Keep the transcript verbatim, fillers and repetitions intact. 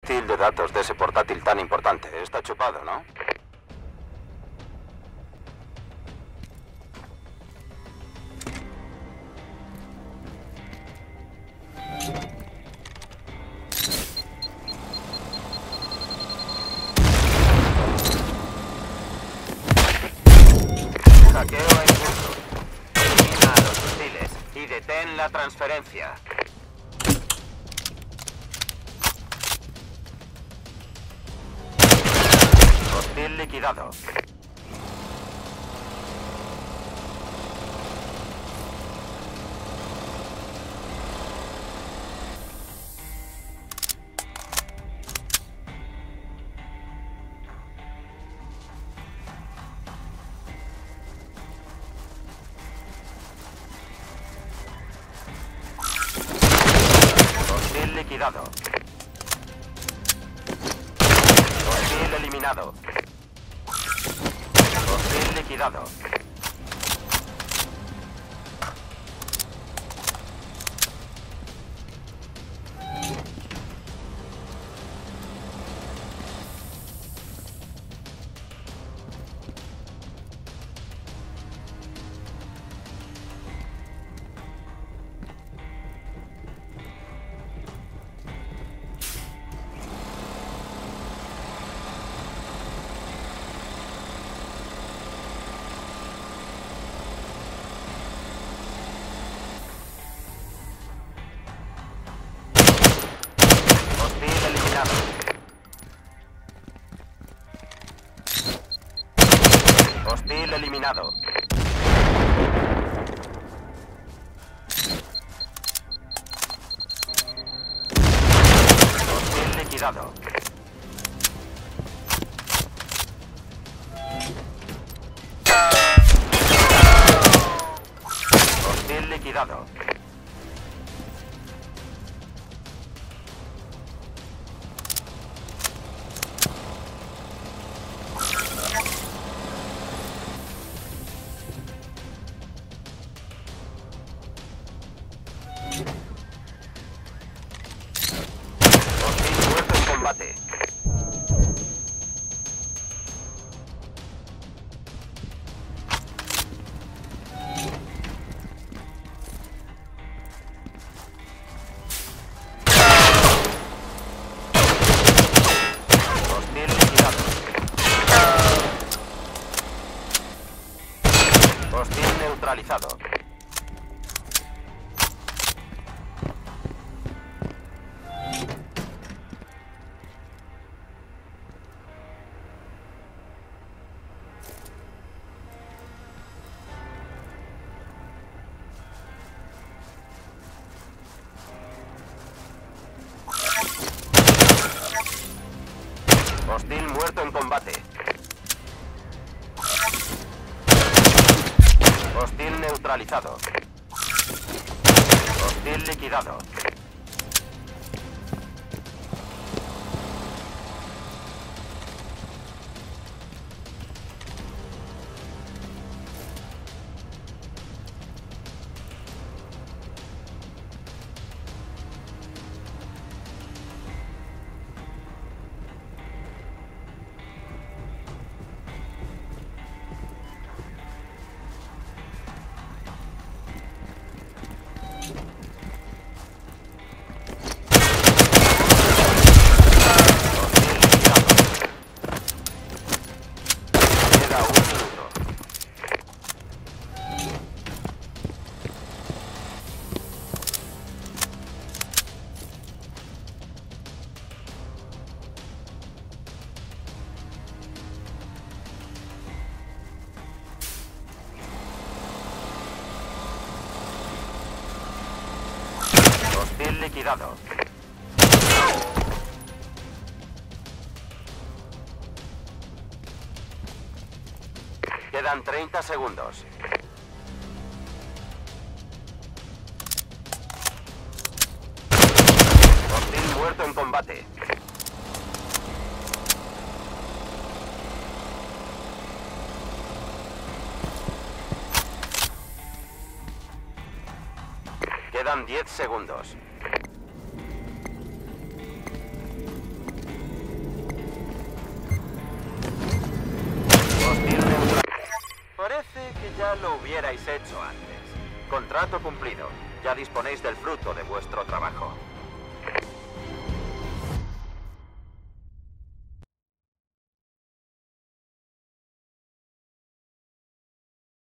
hostil de datos de ese portátil tan importante. Está chupado, ¿no? Hackeo en curso. Elimina a los hostiles y detén la transferencia. Hostil liquidado. Hostil liquidado. Hostil eliminado. Hostil liquidado. Hostil eliminado. Hostil eliminado. Hostil liquidado. Hostil liquidado. Hostil muerto en combate. Hostil liquidado. Hostil neutralizado. Hostil muerto en combate. Hostil neutralizado. Hostil liquidado. Queda un minuto. Hostil liquidado. Quedan treinta segundos. Hostil muerto en combate. Quedan diez segundos. Ya lo hubierais hecho antes. Contrato cumplido. Ya disponéis del fruto de vuestro trabajo.